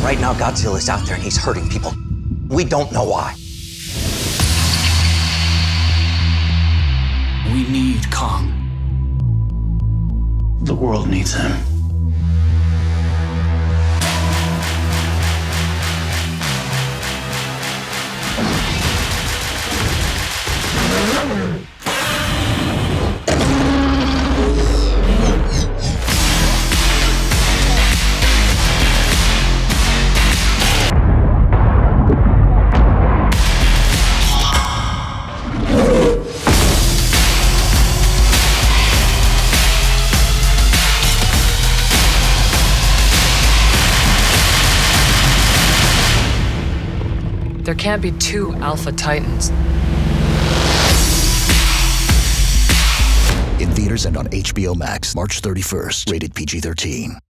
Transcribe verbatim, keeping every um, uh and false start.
Right now, Godzilla's out there and he's hurting people. We don't know why. We need Kong. The world needs him. There can't be two Alpha Titans. In theaters and on H B O Max, March thirty-first, rated P G thirteen.